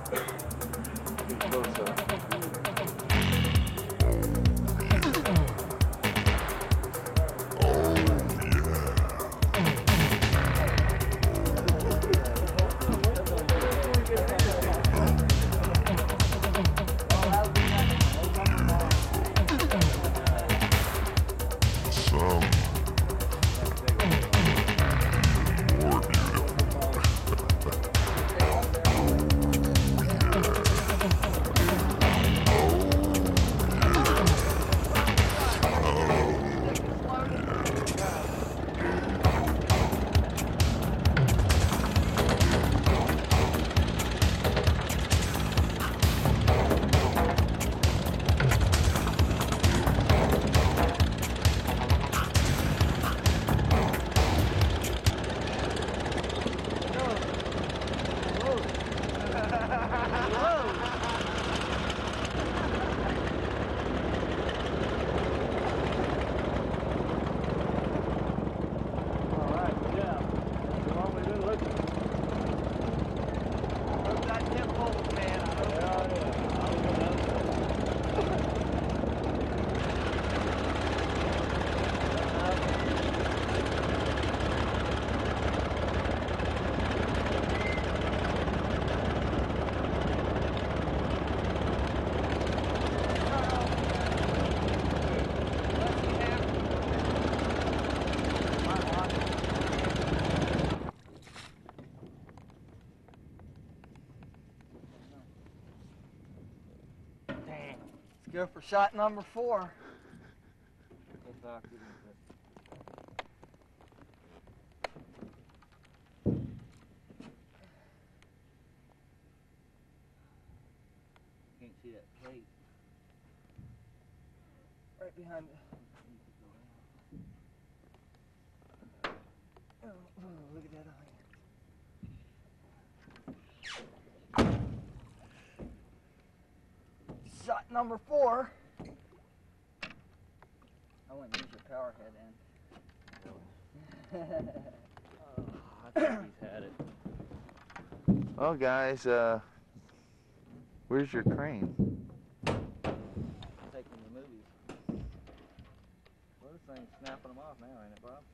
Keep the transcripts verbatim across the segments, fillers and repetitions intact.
Get close up. Go for shot number four. Can't see that plate. Right behind it. Oh, oh, look at that iron. Shot number four. I wouldn't use your power head end. Oh, I think he's had it. Well, guys, uh, where's your crane? Taking the movies. Well, this thing's snapping them off now, ain't it, Bob?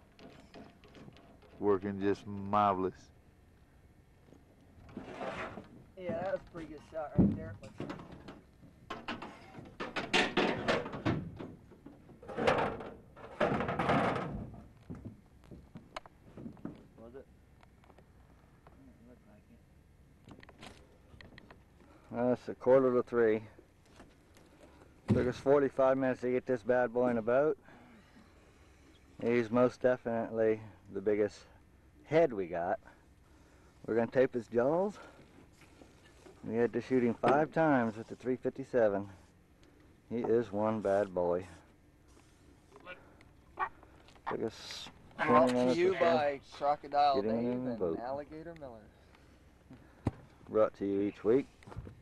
Working just marvelous. Yeah, that was a pretty good shot right there. Let's see. Was it? Didn't look like it. Uh, it's a quarter to three. Took us forty-five minutes to get this bad boy in a boat. He's most definitely the biggest head we got. We're going to tape his jaws. We had to shoot him five times with the three fifty-seven. He is one bad boy. Took us Brought twenty to minutes you or so. by Crocodile Get Dave him in the and boat. Alligator Miller. Brought to you each week.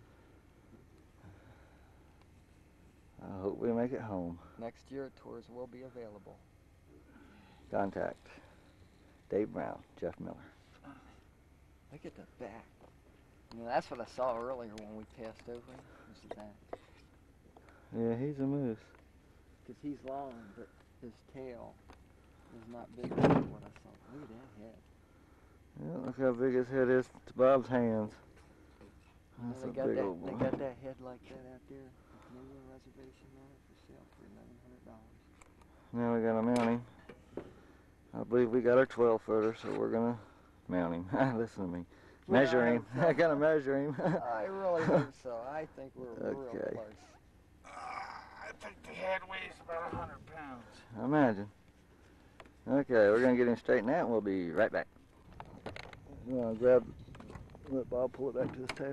I hope we make it home. Next year, tours will be available. Contact Dave Brown, Jeff Miller. Look at the back. You know, that's what I saw earlier when we passed over him. Was the back. Yeah, he's a moose. Because he's long, but his tail is not big enough what I saw. Look at that head. Yeah, look how big his head is to Bob's hands. And That's they a got big that. old They boy. got that head like that out there. The Canadian reservation on it for sale for eleven hundred dollars. Now we gotta mount him. I believe we got our twelve footer, so we're gonna mount him. Listen to me. Measure him. I gotta measure him. I really think so. I think we're real Okay. close. Uh, I think the head weighs about a hundred pounds. Imagine. Okay, we're gonna get him straightened out and we'll be right back. You wanna grab, let Bob pull it back to his tail.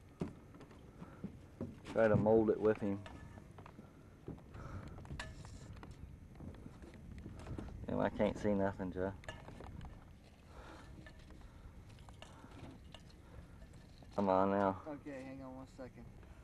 Try to mold it with him. Damn, I can't see nothing, Joe. Come on now. Okay, hang on one second.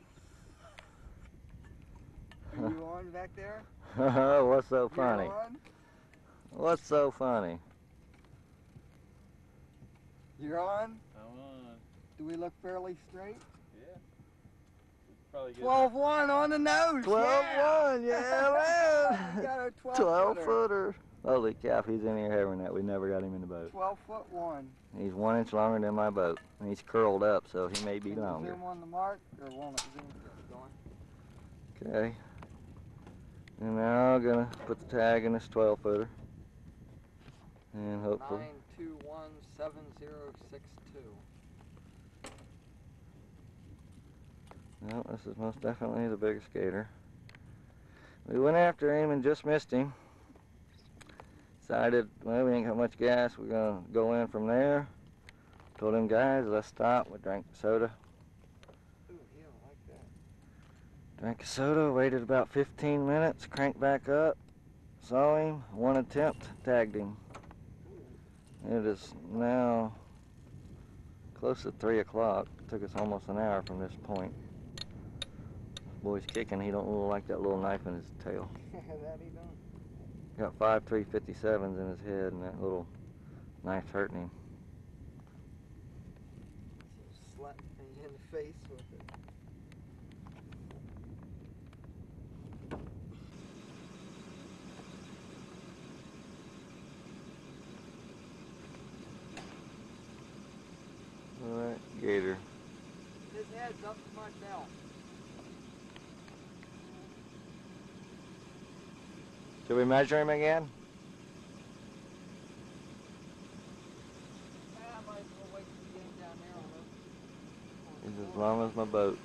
Are you on back there? What's so funny? You're on? What's so funny? You're on? I'm on. Do we we look fairly straight? Yeah. Probably good. twelve one on the nose. twelve one, yeah, We man. got a twelve, twelve footer. footer. Holy calf, he's in here having that. We never got him in the boat. twelve foot one. He's one inch longer than my boat. And he's curled up, so he may be Can you longer. zoom on the mark, or won't it zoom? Going. Okay. And now I'm gonna put the tag in this twelve footer. And hopefully. nine two one seven zero six two. No, this is most definitely the biggest gator. We went after him and just missed him. Decided, well, we ain't got much gas. We're gonna go in from there. Told them guys, let's stop. We drank soda. Ooh, he don't like that. Drank a soda, waited about fifteen minutes, cranked back up, saw him, one attempt, tagged him. It is now close to three o'clock. Took us almost an hour from this point. Boy's kicking, he don't really like that little knife in his tail. That he don't. Got five three fifty-sevens in his head and that little knife's hurting him. So slap me in the face with it. Alright, gator. His head's up to my belt. Should we measure him again? Ah, I might as well wait till you get down there on He's those. as long as my boat.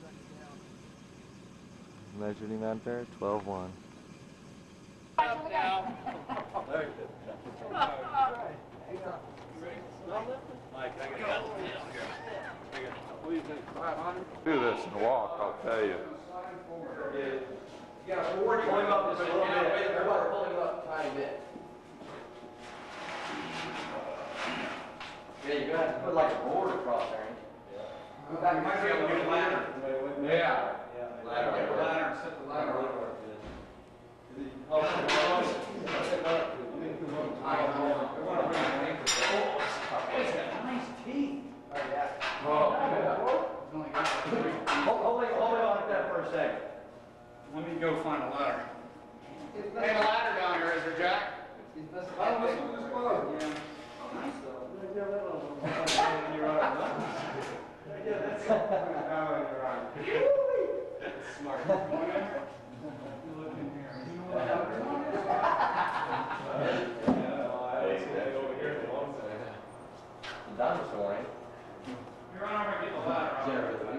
Measured him out there, twelve one. Do this and walk, I'll tell you. You got a board, pull him up just a little bit. Everybody pull him up a tiny bit. Yeah, you're gonna have to put like a board across there, ain't you? Yeah. You might be able to get a ladder. Yeah. Ladder, get a ladder and set the ladder on. Nice teeth. Oh, yeah. Oh, yeah. Hold it, hold it on that for a second. Let me go find a ladder. Ain't a ladder down here, is there, Jack? He's missing Oh, that this big. one is closed. Yeah. Nice though. You're right. Yeah, that's oh, you're right. That's smart. You look in here. You know what happened? Dinosaur, ain't You're on over and get the ladder.